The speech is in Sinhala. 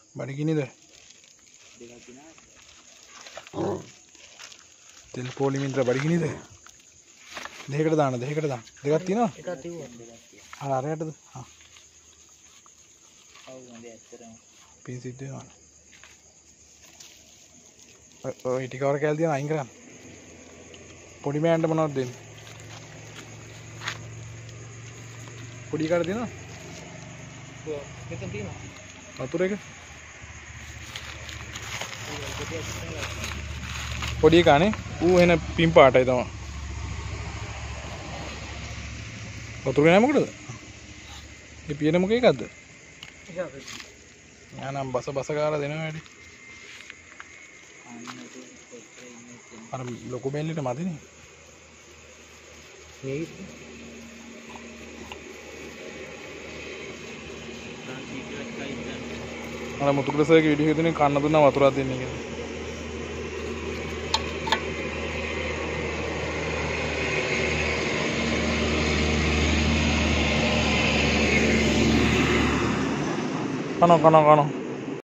බඩගිනිද? තෙල් පොලි මින්ත්‍ර බඩගිනිද? දෙකකට දාන්න දෙකක් තියෙනවා? එකක් තිබුණා. අරයටද? හා. ඔව් හොඳයි ඇත්තටම. පින් සිද්ධ වෙනවා. ඔය ටිකවර කැල් තියන අයින් කරන්න. පොඩි මෑන්ට මොනවද දෙන්නේ? පොඩි කාට දෙනවා? මෙතන තියෙනවා. වතුර එක? පොඩි කානේ ඌ එන පින් පාටයි තමයි. වතුර නෑ මොකටද? මේ පියන මොක එකක්ද? යානම් බස කාලා දෙනවා වැඩි. අර ලොකු බෙල්ලට මදිනේ. මේ අර මුතුකුලසගේ වීඩියෝ එකේ කන්න දුන්නා වතුරක් දෙන්නේ කියලා. කන